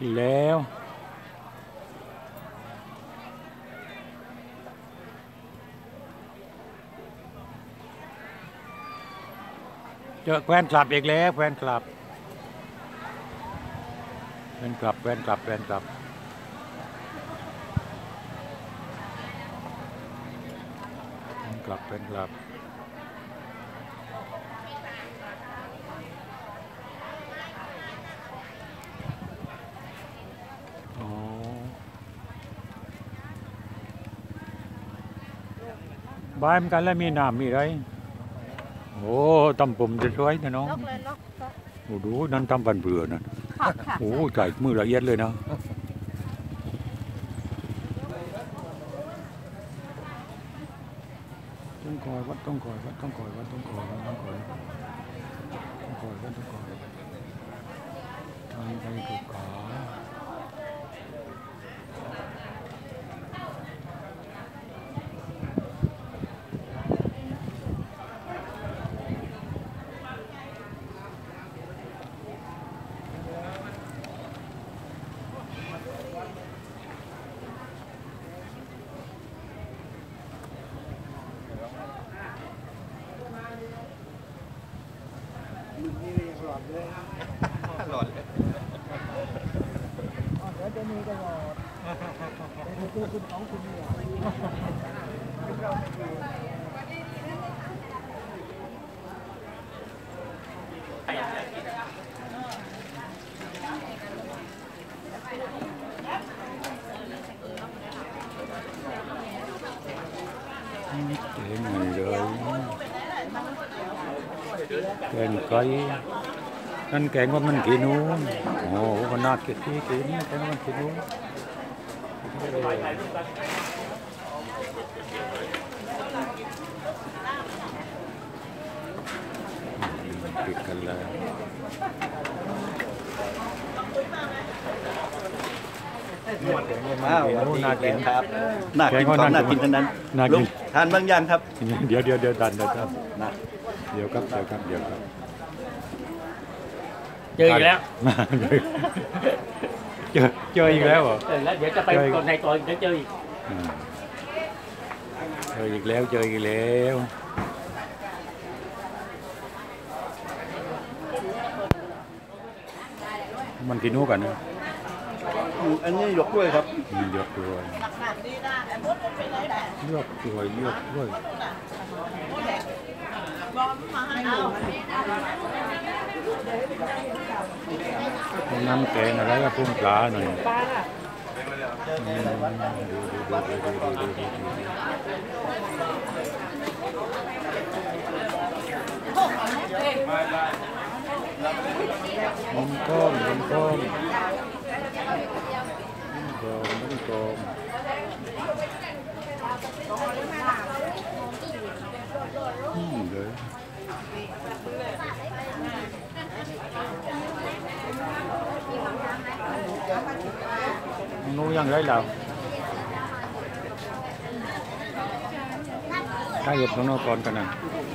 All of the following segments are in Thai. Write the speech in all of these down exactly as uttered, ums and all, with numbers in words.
อีกแล้วเจอแฟนคลับอีกแล้วแฟนคลับแฟนคลับแฟนคลับแฟนคลับแฟนคลับแฟนคลับบ้านกันแล้วมีน้ำมีไรโอ้ตำผมจะช่วยนะน้องโอ้ดูนั่นทำบันเบื่อนะโอ้ใจมือละเอียดเลยนะต้องคอยวัดต้องคอยวัดต้องคอยวัดต้องคอยวัดต้องคอยต้องคอยวัดต้องคอยทางไปถูกขาหลอดเลยเดี๋ยวจะมีตลอดเป็นตัวคุณของคุณเนี่ยเจ๋งเลยแกงไก่นั่นแกงว่ามันกินนู้นโอ้โหมันน่ากินที่กินแกงว่ามันกินนู้นปิดกันเลยอ้าวน่ากินครับน่ากินของน่ากินทั้งนั้นลุงทานบางอย่างครับเดี๋ยวเดี๋ยวเดี๋ยวดันเดี๋ยวครับเดี๋ยวครับเดี๋ยวครับเดี๋ยวครับเจออีกแล้วเจอเจออีกแล้วเหรอเจอแล้วเดี๋ยวจะไปตัวในตัวเดี๋ยวเจออีกเจออีกแล้วเจออีกแล้วมันกินนู้กันนะอันนี้หยกด้วยครับหยกด้วยเลือกด้วยเลือกด้วยน้ำแกงอะไรก็พุ่งปลาหน่อยมันก้มมันก้มมันก้มอืมเลยนู้ยังไรเราถ้าหยุดของนอกก่อนกันนะ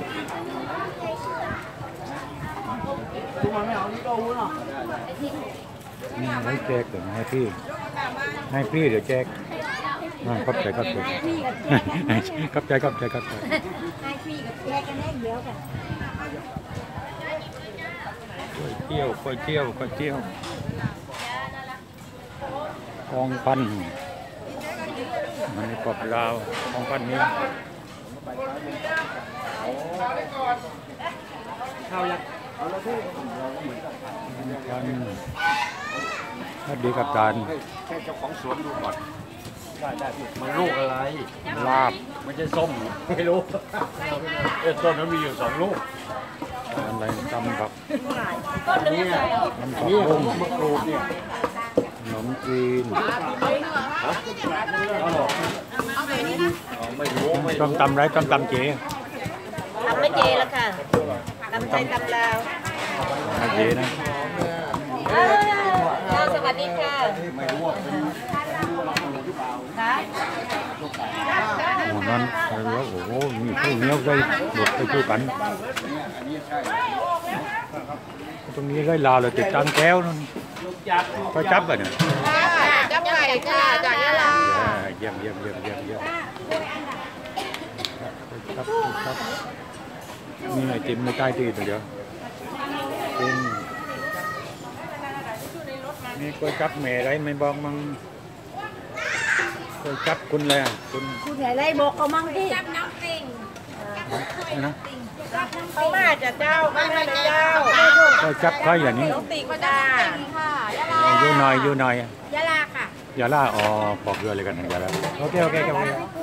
นี่ให้แจกเดี๋ยวให้พี่ให้พี่เดี๋ยวแจกขับใจขับใจขับใจขับใจขับใจให้พี่กับแจกกันได้เดียวกันก๋วยเตี๋ยวก๋วยเตี๋ยวก๋วยเตี๋ยวทองพันมันมีกรอบลาวทองพันนี้ข้าวยักษ์เอาละพี่พันถ้าดีกับการแค่เจ้าของสวนดูก่อนได้ได้พี่มันลูกอะไรลาบไม่ใช่ส้มไม่รู้เออต้นนั้นมีอยู่สองลูกอะไรตำกับนี่น้ำตกกุ้งมะกรูดเนี่ยขนมจีนต้องตำไรต้องตำเจทำไม่เจแล้วค่ะทำไทยทำลาวไม่เจนะสวัสดีค่ะไม่รู้ว่าเป็นค่ะโอ้นั่นใครรู้โอ้โหมีผู้เหนียวใจหลุดไปช่วยกันตรงนี้ได้ลาเลยติดตังแก้วนั่นลูกจับก็จับอ่ะเนี่ยจับไก่ค่ะจากยะลาเยี่ยมเยี่ยมเยี่ยมเยี่ยมเยี่ยมครับครับนี่ไอติมไม่ใต้ตีนเดียวติมนี่ก็จับแม่ไรไม่บอกมั่งก็จับคุณเลยคุณคุณใหญ่ไรบอกเขามั่งดิจับน้ำติ่งนะเขามาจากเจ้าก็มาจากเจ้าก็จับใครอย่างนี้น้ำติ่งจ้าค่ะยะลาอยู่หน่อยอยู่หน่อยยะลาค่ะอย่าล่าอ๋อปอกเรือเลยกันอย่าล่าโอเคโอเคโอเค